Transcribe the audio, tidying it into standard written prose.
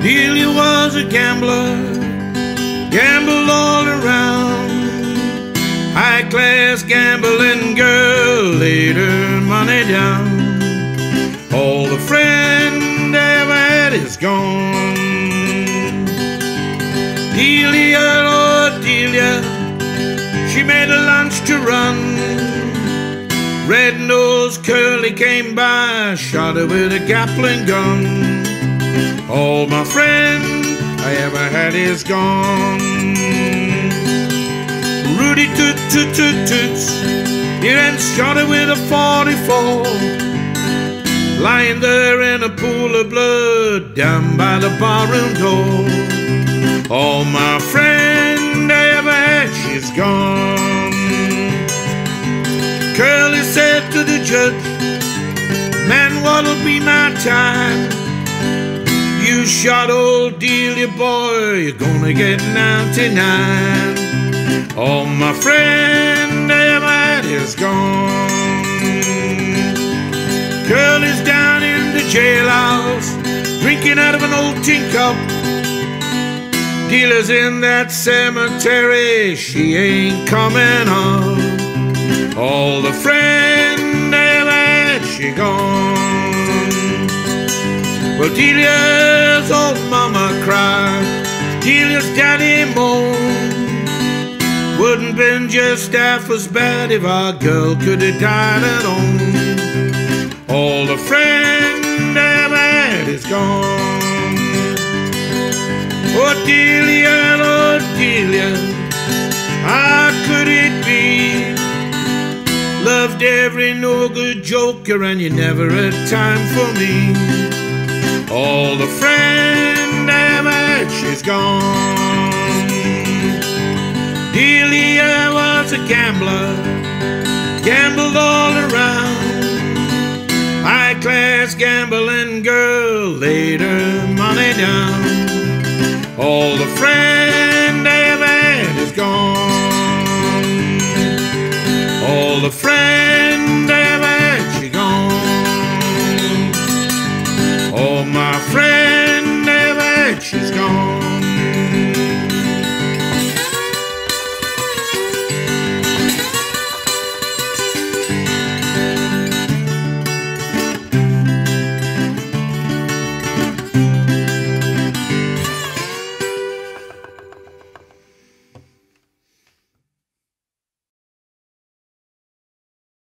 Delia was a gambler, gambled all around. High-class gambling girl laid her money down. All the friend ever had is gone. Delia, oh Delia, she made a lunch to run. Red-nosed Curly came by, shot her with a Gatling gun. All my friend I ever had is gone. Rudy toot toot toot toots, he then shot her with a 44, lying there in a pool of blood down by the barroom door. All my friend I ever had, she's gone. Curly said to the judge, man, what'll be my time? You shot old Delia, boy, you're gonna get 99. All my friend I ever had is gone. Curly's down in the jailhouse, drinking out of an old tin cup. Delia's in that cemetery, she ain't coming up. All the friend I ever had, she gone. Well, Delia's old mama cried, Delia's daddy moaned. Wouldn't been just half as bad if our girl could have died alone. All the friend I ever had is gone. Oh Delia, how could it be? Loved every no-good joker and you never had time for me. All the friend I ever had, she's gone. Delia was a gambler, gambled all around. High-class gambling girl laid her money down. All the friend I ever had is gone. All the friend I ever had, she gone. All my friend I ever had, she's gone.